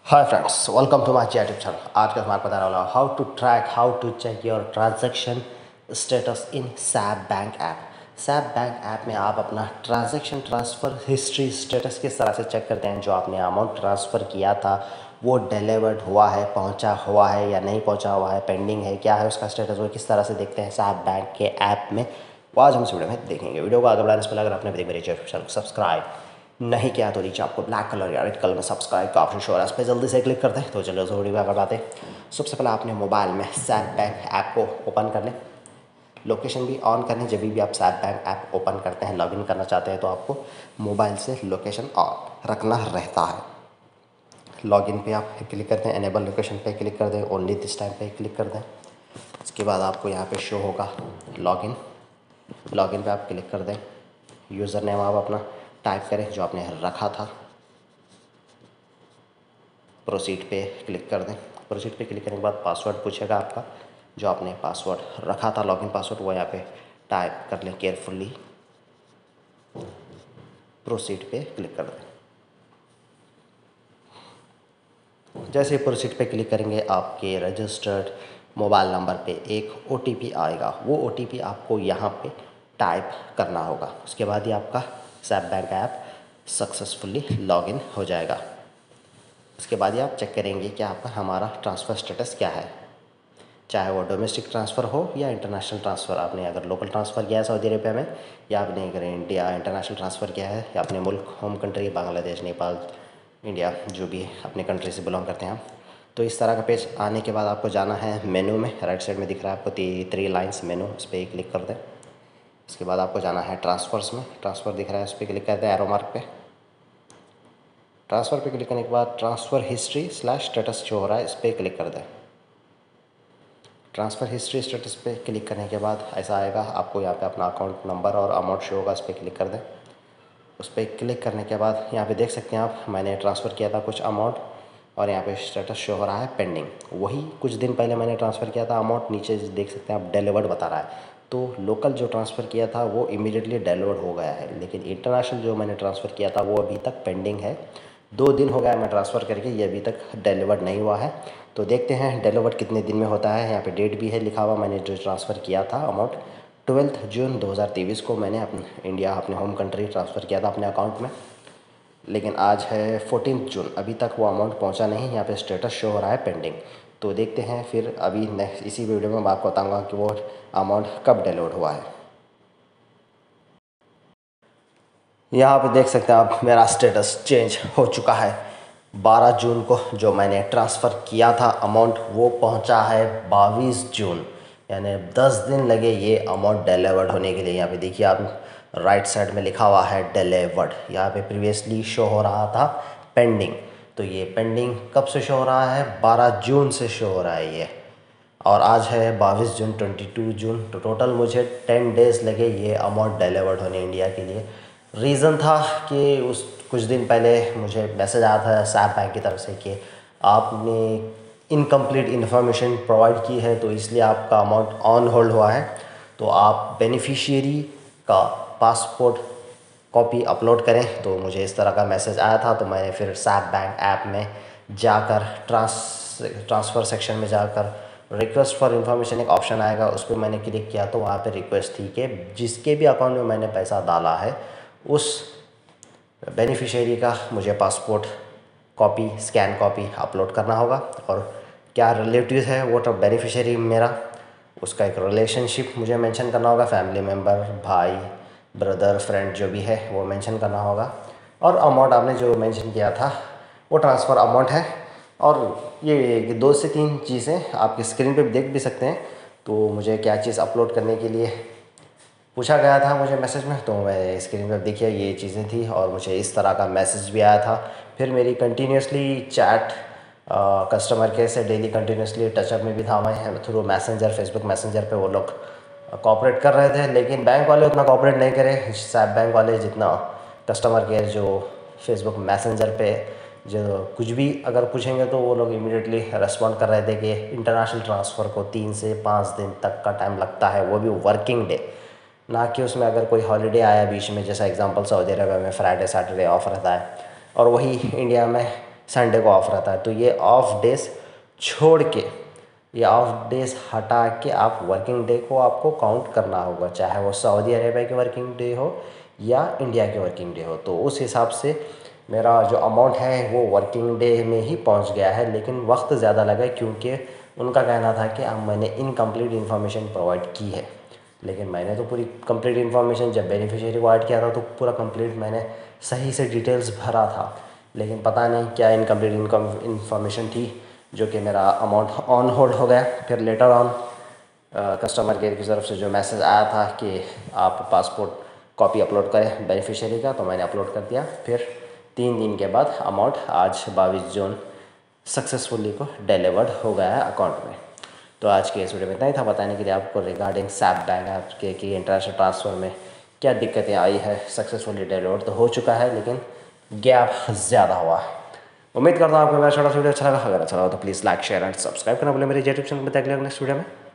Hi friends, welcome to my YouTube channel. आज का हमारे बताने वाला how to check your transaction status in SAIB bank app. SAIB bank app में आप अपना ट्रांजैक्शन ट्रांसफ़र हिस्ट्री स्टेटस किस तरह से चेक करते हैं। जो आपने अमाउंट ट्रांसफ़र किया था वो डिलीवर्ड हुआ है, पहुंचा हुआ है या नहीं पहुंचा हुआ है, पेंडिंग है, क्या है उसका स्टेटस, वो किस तरह से देखते हैं सैप बैंक के ऐप में। वो आज हम इस वीडियो में देखेंगे। वीडियो को आगे बढ़ाने से पहले अगर आपने अभी तक मेरे चैनल को सब्सक्राइब नहीं किया तो नीचे आपको ब्लैक कलर या रेड कलर में सब्सक्राइब का ऑप्शन शो हो रहा है, इस पर जल्दी से क्लिक करते हैं। तो चलो वीडियो में आगे बढ़ाते हैं। सबसे पहले आपने मोबाइल में सैप बैंक ऐप को ओपन कर लें, लोकेशन भी ऑन करनी। जब भी आप सैप बैंक ऐप ओपन करते हैं, लॉगिन करना चाहते हैं, तो आपको मोबाइल से लोकेशन ऑन रखना रहता है। लॉगिन पे आप क्लिक करते हैं, एनेबल लोकेशन पे क्लिक कर दें, ओनली दिस टाइम पे क्लिक कर दें। इसके बाद आपको यहाँ पे शो होगा लॉगिन। लॉगिन पे आप क्लिक कर दें, यूज़र नेम आप अपना टाइप करें जो आपने रखा था। प्रोसीड पे क्लिक कर दें। प्रोसीड पे क्लिक करने के बाद पासवर्ड पूछेगा आपका, जो आपने पासवर्ड रखा था लॉगिन पासवर्ड, वो यहाँ पे टाइप कर लें केयरफुली। प्रोसीड पे क्लिक कर दें। जैसे प्रोसीड पे क्लिक करेंगे आपके रजिस्टर्ड मोबाइल नंबर पे एक OTP आएगा। वो OTP आपको यहाँ पे टाइप करना होगा। उसके बाद ही आपका SAIB bank app successfully login हो जाएगा। उसके बाद ही आप चेक करेंगे कि आपका हमारा ट्रांसफ़र स्टेटस क्या है, चाहे वो डोमेस्टिक ट्रांसफ़र हो या इंटरनेशनल ट्रांसफ़र। आपने अगर लोकल ट्रांसफ़र किया है सऊदी अरेबिया में, या आपने अगर इंडिया इंटरनेशनल ट्रांसफ़र किया है, या अपने मुल्क home country Bangladesh, Nepal, India, जो भी अपने कंट्री से बिलोंग करते हैं आप, तो इस तरह का पेज आने के बाद आपको जाना है मेनू में। राइट साइड में दिख रहा है आपको 3 लाइन्स मेनू, उस पर क्लिक कर दें। इसके बाद आपको जाना है ट्रांसफ़र्स में, ट्रांसफ़र दिख रहा है उस पर क्लिक कर दें, एरो मार्क पे। ट्रांसफ़र पे क्लिक करने के बाद ट्रांसफ़र हिस्ट्री / स्टेटस जो हो रहा है इस पर क्लिक कर दें। ट्रांसफ़र हिस्ट्री स्टेटस पे क्लिक करने के बाद ऐसा आएगा, आपको यहाँ पे अपना अकाउंट नंबर और अमाउंट शो होगा, उस पर क्लिक कर दें। उस पर क्लिक करने के बाद यहाँ पे देख सकते हैं आप, मैंने ट्रांसफ़र किया था कुछ अमाउंट और यहाँ पे स्टेटस शो हो रहा है पेंडिंग। वही कुछ दिन पहले मैंने ट्रांसफ़र किया था अमाउंट, नीचे देख सकते हैं आप डिलीवर्ड बता रहा है। तो लोकल जो ट्रांसफ़र किया था वो इमीडिएटली डिलीवर्ड हो गया है, लेकिन इंटरनेशनल जो मैंने ट्रांसफ़र किया था वो अभी तक पेंडिंग है। 2 दिन हो गया मैं ट्रांसफ़र करके, ये अभी तक डिलीवर्ड नहीं हुआ है। तो देखते हैं डिलीवर्ड कितने दिन में होता है। यहाँ पे डेट भी है लिखा हुआ, मैंने जो ट्रांसफ़र किया था अमाउंट 12 जून 2023 को मैंने अपने इंडिया, अपने होम कंट्री ट्रांसफ़र किया था अपने अकाउंट में। लेकिन आज है 14 जून, अभी तक वो अमाउंट पहुंचा नहीं। यहाँ पे स्टेटस शो हो रहा है पेंडिंग। तो देखते हैं फिर अभी नेक्स्ट इसी वीडियो में मैं आपको बताऊँगा कि वो अमाउंट कब डिलीवर्ड हुआ है। यहाँ पे देख सकते हैं आप, मेरा स्टेटस चेंज हो चुका है। 12 जून को जो मैंने ट्रांसफ़र किया था अमाउंट वो पहुंचा है 22 जून, यानी 10 दिन लगे ये अमाउंट डिलीवर्ड होने के लिए। यहाँ पे देखिए आप, राइट साइड में लिखा हुआ है डिलीवर्ड। यहाँ पे प्रीवियसली शो हो रहा था पेंडिंग। तो ये पेंडिंग कब से शो हो रहा है? 12 जून से शो हो रहा है ये, और आज है 22 जून, 22 जून। तो टोटल मुझे 10 डेज़ लगे ये अमाउंट डिलीवर्ड होने इंडिया के लिए। रीज़न था कि उस कुछ दिन पहले मुझे मैसेज आया था सैप बैंक की तरफ से कि आपने इनकम्प्लीट इन्फॉर्मेशन प्रोवाइड की है, तो इसलिए आपका अमाउंट ऑन होल्ड हुआ है। तो आप बेनिफिशियरी का पासपोर्ट कॉपी अपलोड करें। तो मुझे इस तरह का मैसेज आया था। तो मैंने फिर सैप बैंक ऐप में जाकर ट्रांसफ़र सेक्शन में जाकर रिक्वेस्ट फॉर इन्फॉर्मेशन एक ऑप्शन आएगा, उस पर मैंने क्लिक किया। तो वहाँ पे रिक्वेस्ट थी कि जिसके भी अकाउंट में मैंने पैसा डाला है उस बेनिफिशियरी का मुझे passport copy, scan copy upload करना होगा। और क्या रिलेटिव है वो तो बेनिफिशियरी मेरा, उसका एक रिलेशनशिप मुझे मेंशन करना होगा, फैमिली मेम्बर, भाई, ब्रदर, फ्रेंड जो भी है वो मेंशन करना होगा। और अमाउंट आपने जो मेंशन किया था वो ट्रांसफ़र अमाउंट है। और ये 2 से 3 चीज़ें आपकी स्क्रीन पे देख भी सकते हैं। तो मुझे क्या चीज़ अपलोड करने के लिए पूछा गया था मुझे मैसेज में, तो मैं स्क्रीन पर देखिए ये चीज़ें थी और मुझे इस तरह का मैसेज भी आया था। फिर मेरी कंटिन्यूसली चैट कस्टमर केयर से डेली कंटिन्यूसली टचअप में भी था मैं, थ्रू मैसेंजर, फेसबुक मैसेंजर पे वो लोग कोऑपरेट कर रहे थे। लेकिन बैंक वाले उतना कोऑपरेट नहीं करे, सैप बैंक वाले जितना कस्टमर केयर जो फेसबुक मैसेंजर पे जो कुछ भी अगर पूछेंगे तो वो लोग इमीडिएटली रेस्पॉन्ड कर रहे थे कि इंटरनेशनल ट्रांसफ़र को 3 से 5 दिन तक का टाइम लगता है, वो भी वर्किंग डे, ना कि उसमें अगर कोई हॉलीडे आया बीच में। जैसा एग्जांपल सऊदी अरब में फ्राइडे सैटरडे ऑफ रहता है, और वही इंडिया में संडे को ऑफ रहता है। तो ये ऑफ डेज छोड़ के, ये ऑफ डेज हटा के आप वर्किंग डे को आपको काउंट करना होगा, चाहे वो सऊदी अरेबिया के वर्किंग डे हो या इंडिया के वर्किंग डे हो। तो उस हिसाब से मेरा जो अमाउंट है वो वर्किंग डे में ही पहुंच गया है, लेकिन वक्त ज़्यादा लगा क्योंकि उनका कहना था कि अब मैंने इनकम्प्लीट इन्फॉर्मेशन प्रोवाइड की है। लेकिन मैंने तो पूरी कंप्लीट इन्फॉर्मेशन, जब बेनिफिशियरी को ऐड किया था तो पूरा कंप्लीट मैंने सही से डिटेल्स भरा था, लेकिन पता नहीं क्या इनकम्प्लीट इन्फॉर्मेशन थी जो कि मेरा अमाउंट ऑन होल्ड हो गया। फिर लेटर ऑन कस्टमर केयर की तरफ से जो मैसेज आया था कि आप पासपोर्ट कॉपी अपलोड करें बेनिफिशियरी का, तो मैंने अपलोड कर दिया। फिर 3 दिन के बाद अमाउंट आज 22 जून सक्सेसफुली को डिलीवर्ड हो गया है अकाउंट में। तो आज के इस वीडियो में इतना ही था, बताने के लिए आपको रिगार्डिंग सैप बैंक ऐप के की इंटरनेशनल ट्रांसफ़र में क्या दिक्कतें आई है। सक्सेसफुली डिलीवर्ड तो हो चुका है, लेकिन गैप ज़्यादा हुआ है। उम्मीद करता हूँ आपको मेरा छोटा सा वीडियो अच्छा लगा। अगर अच्छा लगा तो please like, share and subscribe करना बोले मेरे यूट्यूब चैनल पर। देख लेंगे नेक्स्ट वीडियो में।